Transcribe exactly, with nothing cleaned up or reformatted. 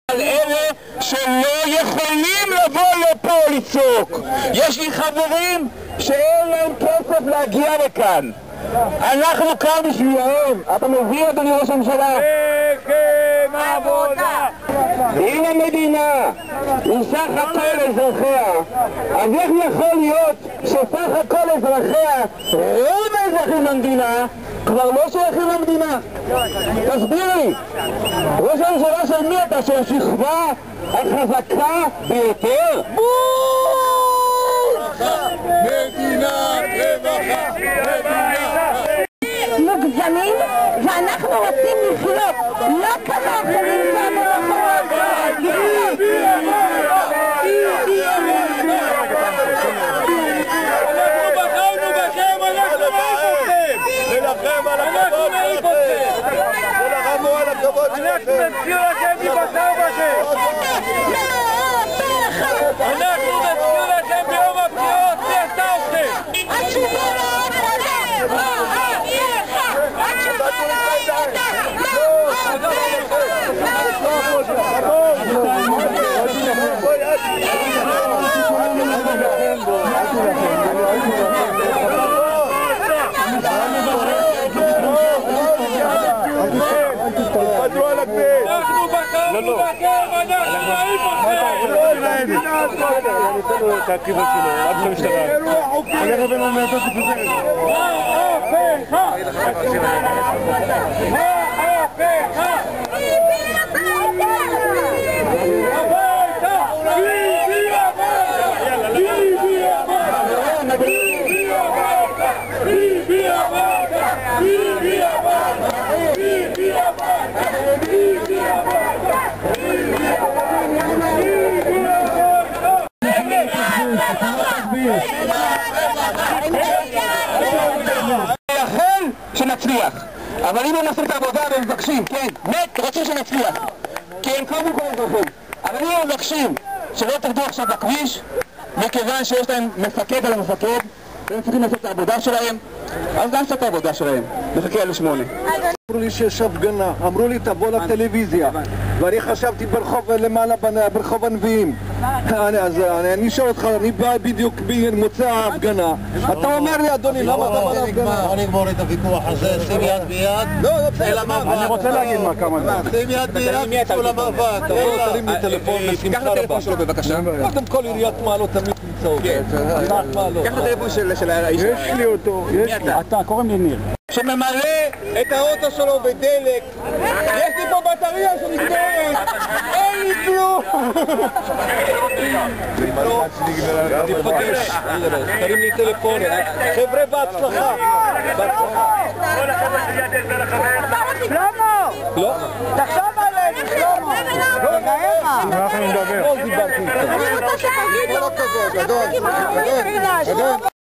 על אלה שלא יכולים לבוא לפה לצעוק. יש לי חברים שאין להם כסף להגיע לכאן. אנחנו כאן בשבילם. אתה מבין, אדוני ראש הממשלה? לחם עבודה! אם המדינה היא סך הכל אזרחיה, אז איך יכול להיות שסך הכל אזרחיה, רוב האזרחים במדינה, כבר לא שייכים למדינה? תסביר לי, ראש הממשלה של מי אתה? של השכבה החזקה ביותר? מדינה רווחה! מוגזמים, ואנחנו רוצים לחיות, לא כמה אחרים במרחוב. אנחנו בחרנו בכם, אנחנו נעיף אתכם! נלחם על הכבוד שלכם! נלחמו על הכבוד שלכם! אנחנו נזכיר לכם מי בחר בכם! אנחנו נזכיר לכם ביום הבחירות מי עשה אתכם! התשובה לא אנחנו בחרנו בכם, אנחנו נעיף אתכם! את הכיוון שלו, עד שהמשטרה. הולך לבין המעטות לפזרת. מהפכה! מהפכה! הביתה! ביבי הביתה! ביבי הביתה! ביבי הביתה! ביבי הביתה! ביבי הביתה! ביבי הביתה! ביבי הביתה! מייחל שנצליח, אבל אם לא נעשה את העבודה ומבקשים, כן, באמת רוצים שנצליח, כי הם קודם כל אזרחים, אבל אם הם מבקשים שלא תרדו עכשיו בכביש, מכיוון שיש להם מפקד על המפקד והם צריכים לעשות את העבודה שלהם, אז גם לעשות את העבודה שלהם, נחכה על שמונה. אמרו לי שיש הפגנה, אמרו לי תבוא לטלוויזיה, ואני חשבתי ברחוב למעלה, ברחוב הנביאים. אז אני אשאל אותך, אני בא בדיוק במוצא ההפגנה, אתה אומר לי, אדוני, למה אתה בא להפגנה? בוא נגמור את הוויכוח הזה, שים יד ביד. לא, אני רוצה להגיד מה כמה דברים. שים יד ביד, תצאו למאבק. תרים לי טלפון בשמחה רבה. קח את הטלפון שלו בבקשה. קודם כל עיריית מעלות תמיד נמצא אותו. קח את הטלפון של האיש. יש לי אותו. אתה, קוראים לי ניר. שממלא את האוטו שלו בדלק. יש לי פה בטריה שנגמרת, אין לי כלום. ניפגש, תרים לי טלפון. חבר'ה, בהצלחה. שלמה! לא? תחשוב עלינו, שלמה! אנחנו נדבר. אני רוצה שתגיד לו, גדול, גדול,